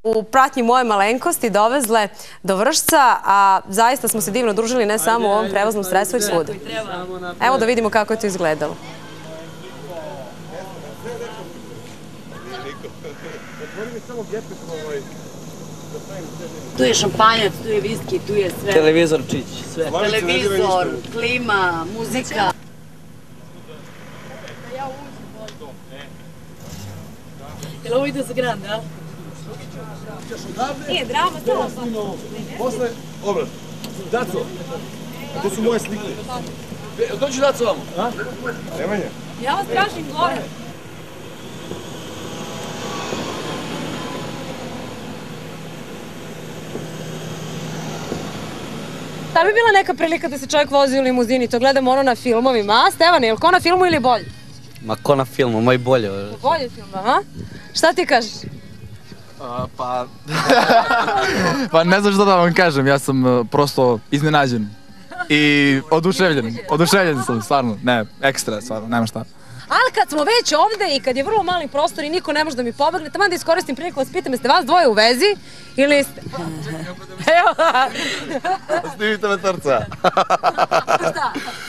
u pratnji moje malenkosti dovezle do Vršca, a zaista smo se divno družili ne samo u ovom prevoznom sredstvu i svuda. Evo da vidimo kako je to izgledalo. Tu je šampanjac, tu je viski, tu je sve. Televizorčić, sve. Televizor, klima, muzika. Jel ovo ide za Grand, a? Nije drama, to. Posle, obrat. Daco, to su moje slike. Dođi Daco vamo. Nemanja. Ja vas tražim gore. Da bi bila neka prilika da se čovjek vozi u limuzini, to gledamo ono na filmovima, a Stevane, je li ko na filmu ili bolje? Ma ko na filmu, moj bolje. Bolje film, aha. Šta ti kažeš? Pa ne znam što da vam kažem, ja sam prosto iznenađen i oduševljen sam, stvarno, ne, ekstra, stvarno, nema šta. Ali kad smo već ovde i kad je vrlo mali prostor i niko ne može da mi pobegne, taman da iskoristim priliku vas pitam, jeste vas dvoje u vezi ili ste... Evo! Snimite me trca. Šta?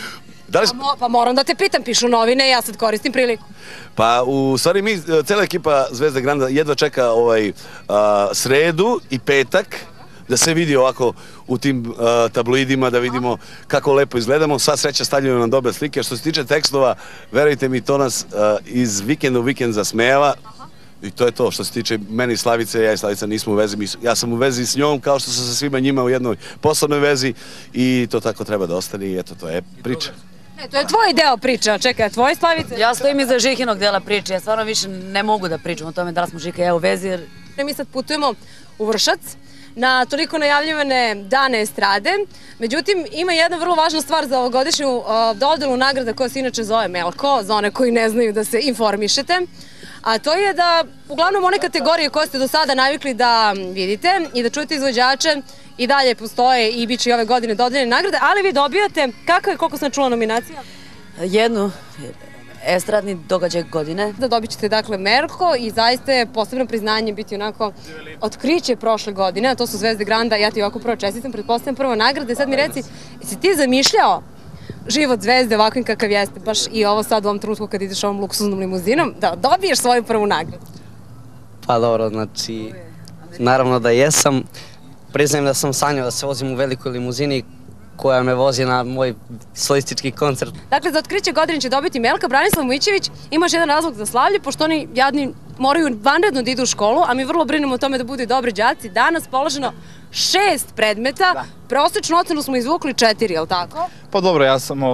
Pa moram da te pitam, pišu novine i ja sad koristim priliku. Pa u stvari mi, cela ekipa Zvezde Granda jedva čeka sredu i petak da se vidi ovako u tim tabloidima, da vidimo kako lepo izgledamo. Sva sreća, stavljaju nam dobre slike. Što se tiče tekstova, verujte mi, to nas iz vikenda u vikend zasmejava. I to je to. Što se tiče meni i Slavice, ja i Slavica nismo u vezi. Ja sam u vezi s njom, kao što sam sa svima njima u jednoj poslovnoj vezi i to tako treba da ostane i eto, to je priča. Ne, to je tvoj deo priče, čekaj, tvoje Slavice? Ja stojim iza Žihinog dela priče, ja stvarno više ne mogu da pričam o tome da li smo Žika i ja u vezi, jer... Mi sad putujemo u Vršac na toliko najavljivane dane estrade, međutim ima jedna vrlo važna stvar za ovogodišnju dodelu nagrada koja se inače zove Melko, za one koji ne znaju da se informišete, a to je da uglavnom one kategorije koje ste do sada navikli da vidite i da čujete izvođače i dalje postoje i bit će i ove godine dodeljene nagrade, ali vi dobijate, koliko sam čula nominacija? Jednu, estradni događaj godine. Da dobit ćete dakle Melko i zaista je posebno priznanje biti onako otkriće prošle godine, a to su Zvezde Granda, ja ti ovako prvo čestitam, pretpostavljam prvo nagrade, sad mi reci, jesi ti zamišljao život Zvezde ovakvim kakav jeste, baš i ovo sad u ovom trenutku kad ideš ovom luksuznom limuzinom, da dobiješ svoju prvu nagradu? Pa dobro, znači, naravno da jesam. Priznajem da sam sanjao da se vozim u velikoj limuzini koja me vozi na moj solistički koncert. Dakle, za otkriće godine će dobiti Melka. Branislav Mićević, imaš jedan razlog za slavlje, pošto oni jadni moraju vanredno da idu u školu, a mi vrlo brinemo o tome da budu dobri đaci. Danas položeno 6 predmeta, prosečnu ocenu smo izvukli 4, je li tako? Pa dobro, ja sam,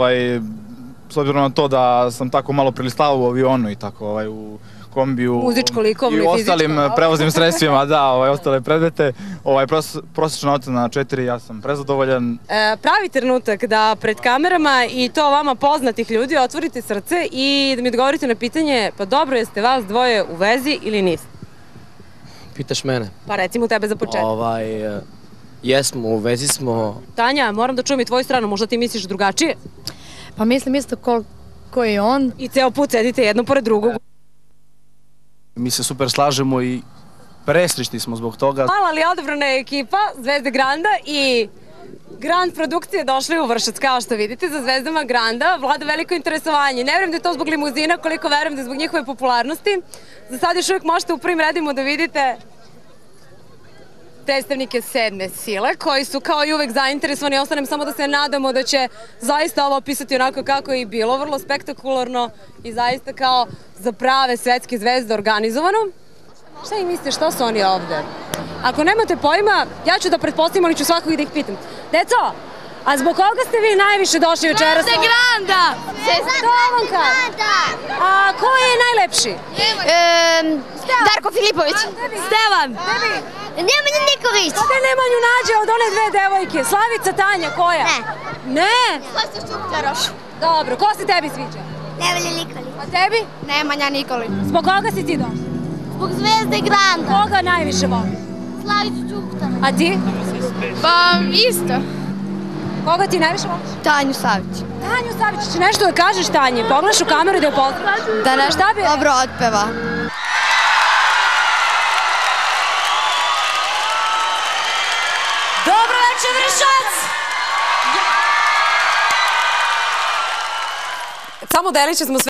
s obzirom na to da sam tako malo prilistavao u avionu i tako u kombiju muzičko, likovno i fizičko. I ostalim prevoznim sredstvima, da, ostale predmete. Prosječna ocena 4, ja sam prezadovoljan. Pravi trenutak da pred kamerama i to vama poznatih ljudi otvorite srce i da mi odgovorite na pitanje, pa dobro, jeste vas dvoje u vezi ili niste? Pitaš mene? Pa recimo tebe za početak. Jesmo, u vezi smo. Tanja, moram da čujem i tvoju stranu, možda ti misliš drugačije? Pa mislim isto ko je on. I ceo put sedite jedno pored drugog. Mi se super slažemo i presrećni smo zbog toga. Mala ali odabrana je ekipa Zvezde Granda i Grand produkcije došli u Vršac, kao što vidite, za Zvezdama Granda vlada veliko interesovanje. Ne verujem da je to zbog limuzina, koliko verujem da je zbog njihove popularnosti. Za sad još uvijek možete u prvim redima da vidite predstavnike 7. sile, koji su kao i uvek zainteresovani. Ostanem samo da se nadamo da će zaista ovo opisati onako kako je i bilo, vrlo spektakularno i zaista kao za prave svetske zvezde organizovano. Šta im mislite, što su oni ovde? Ako nemate pojma, ja ću da pretpostavim, ali ću svakog da ih pitam. Deco, a zbog koga ste vi najviše došli večeras? Zvezde Granda! A ko je najlepši? Darko Filipović. Stevan. Nemanja Nikolić. Koga je Nemanju nađe od one dve devojke? Slavica, Tanja, koja? Ne. Kosta Ščukčaroš. Dobro, ko se tebi sviđa? Nevelja Nikolić. A tebi? Nemanja Nikolić. Zbog koga si ti došla? Zbog Zvezde Granda. Koga najviše voliš? Slavicu Ščukčaroš. A ti? Pa isto. Koga ti najviše voliš? Tanju Savić. Tanju Savić, će nešto da kažeš Tanji? Pogledaš u kameru da je pozdraviš? Da nešto dobro otpeva. Veče Vršac! Samo deliće smo sve